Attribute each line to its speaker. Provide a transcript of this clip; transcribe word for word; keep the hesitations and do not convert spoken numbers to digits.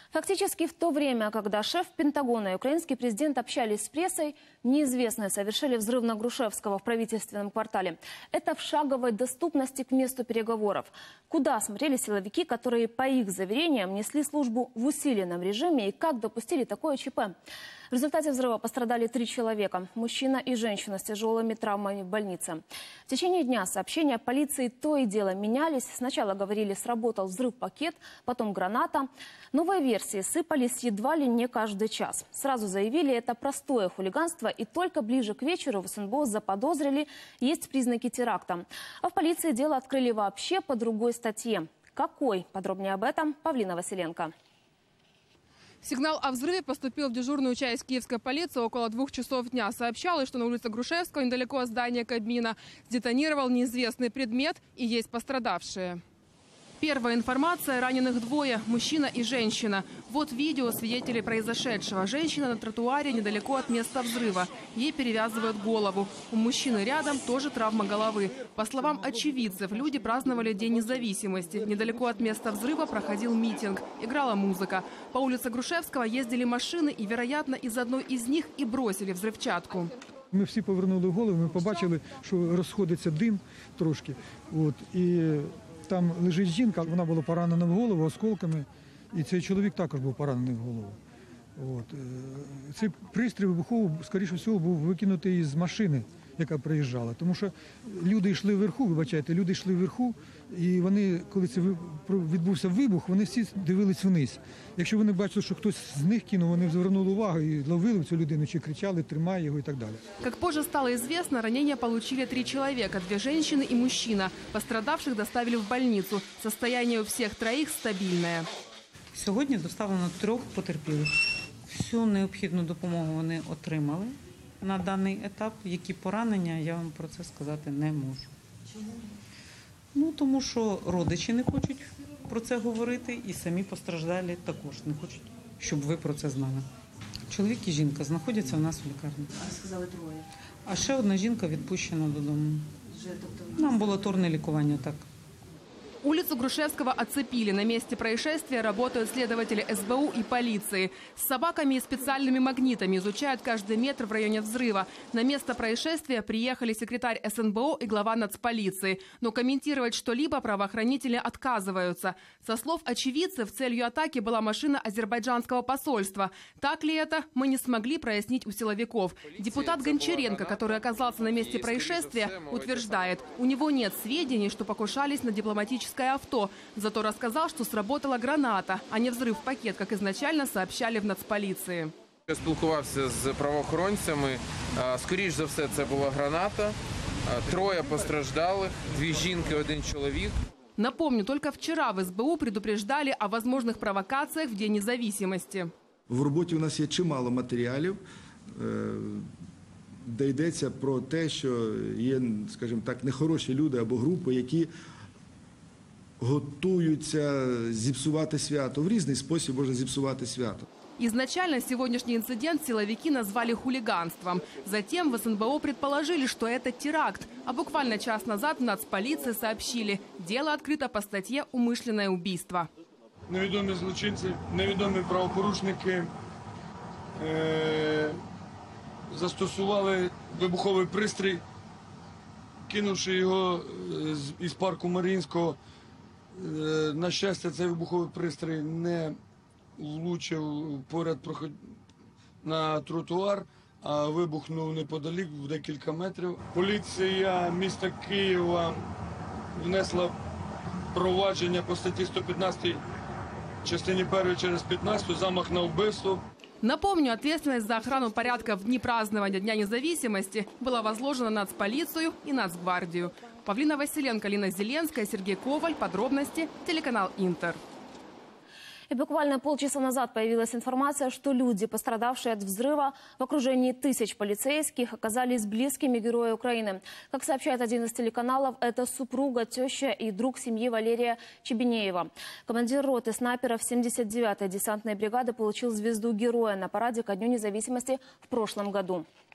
Speaker 1: Фактически в то время, когда шеф Пентагона и украинский президент общались с прессой, неизвестные совершили взрыв на Грушевского в правительственном квартале. Это в шаговой доступности к месту переговоров. Куда смотрели силовики, которые, по их заверениям, несли службу в усиленном режиме, и как допустили такое ЧП? В результате взрыва пострадали три человека – мужчина и женщина с тяжелыми травмами в больнице. В течение дня сообщения полиции то и дело менялись. Сначала говорили, сработал взрыв-пакет, потом граната. Новые версии сыпались едва ли не каждый час. Сразу заявили, это простое хулиганство, и только ближе к вечеру в СНБО заподозрили, есть признаки теракта. А в полиции дело открыли вообще по другой статье. Какой? Подробнее об этом Павлина Василенко.
Speaker 2: Сигнал о взрыве поступил в дежурную часть киевской полиции около двух часов дня. Сообщалось, что на улице Грушевского, недалеко от здания Кабмина, сдетонировал неизвестный предмет и есть пострадавшие. Первая информация – раненых двое – мужчина и женщина. Вот видео свидетелей произошедшего. Женщина на тротуаре недалеко от места взрыва. Ей перевязывают голову. У мужчины рядом тоже травма головы. По словам очевидцев, люди праздновали День независимости. Недалеко от места взрыва проходил митинг. Играла музыка. По улице Грушевского ездили машины, и, вероятно, из одной из них и бросили взрывчатку.
Speaker 3: Ми всі повернули голову, ми побачили, що розходиться дим трошки. От, і там лежить жінка, вона була поранена в голову осколками, і цей чоловік також був поранений в голову. От. Цей пристрій вибуховий, скоріше всього, був викинутий з машини, яка приїжджала. Тому що люди йшли вверху, вибачайте, люди йшли вверху, і вони, коли це відбувся вибух, вони всі дивились вниз. Якщо вони бачили, що хтось з них кинув, вони звернули увагу і ловили цю людину, чи кричали, тримай його і так далі.
Speaker 2: Как позже стало известно, ранения получили три человека, две женщины и мужчина. Пострадавших доставили в больницу. Состояние у всех троих стабильное.
Speaker 4: Сьогодні доставлено трьох потерпілих. Всю необхідну допомогу вони отримали на даний етап. Які поранення, я вам про це сказати не можу. Чому? Ну, тому що родичі не хочуть про це говорити, і самі постраждалі також не хочуть, щоб ви про це знали. Чоловік і жінка знаходяться у нас в лікарні.
Speaker 5: А сказали троє?
Speaker 4: А ще одна жінка відпущена додому. На амбулаторне лікування, так.
Speaker 2: Улицу Грушевского оцепили. На месте происшествия работают следователи эс бэ у и полиции. С собаками и специальными магнитами изучают каждый метр в районе взрыва. На место происшествия приехали секретарь эс эн бэ о и глава нацполиции. Но комментировать что-либо правоохранители отказываются. Со слов очевидцев, целью атаки была машина азербайджанского посольства. Так ли это, мы не смогли прояснить у силовиков. Депутат Гончаренко, который оказался на месте происшествия, утверждает, у него нет сведений, что покушались на дипломатическое авто. Зато рассказал, что сработала граната, а не взрыв-пакет, как изначально сообщали в нацполиции.
Speaker 6: Я спілкувався з правоохоронцями. Скоріш за все, це була граната. Троє постраждалих, дві жінки, один чоловік.
Speaker 2: Напомню, только вчера в эс бэ у предупреждали о возможных провокациях в День независимости.
Speaker 7: В роботі у нас є чимало матеріалів, де йдеться про те, що є, скажімо так, нехороші люди або групи, які готуються зіпсувати свято. В різний спосіб можна зіпсувати свято.
Speaker 2: Изначально сегодняшний инцидент силовики назвали хулиганством. Затем в эс эн бэ о предположили, что это теракт. А буквально час назад в нацполиции сообщили, дело открыто по статье «Умышленное убийство».
Speaker 8: Невідомі злочинці, невідомі правопорушники е застосували вибуховий пристрій, кинувши його із парку Маріїнського. На щастя, цей вибуховий пристрій не влучив поряд на тротуар, а вибухнув неподалік в декілька метрів. Поліція міста Києва внесла провадження по статті сто п'ятнадцять частині першої через п'ятнадцяту замах на вбивство.
Speaker 2: Напомню, ответственность за охрану порядка в дни празднования Дня независимости была возложена на нацполицию и Нацгвардию. Павлина Василенко, Лина Зеленская, Сергей Коваль. Подробности. Телеканал Интер.
Speaker 1: И буквально полчаса назад появилась информация, что люди, пострадавшие от взрыва в окружении тысяч полицейских, оказались близкими героя Украины. Как сообщает один из телеканалов, это супруга, теща и друг семьи Валерия Чебенеева. Командир роты снайперов семьдесят девятой десантной бригады получил звезду героя на параде ко Дню независимости в прошлом году.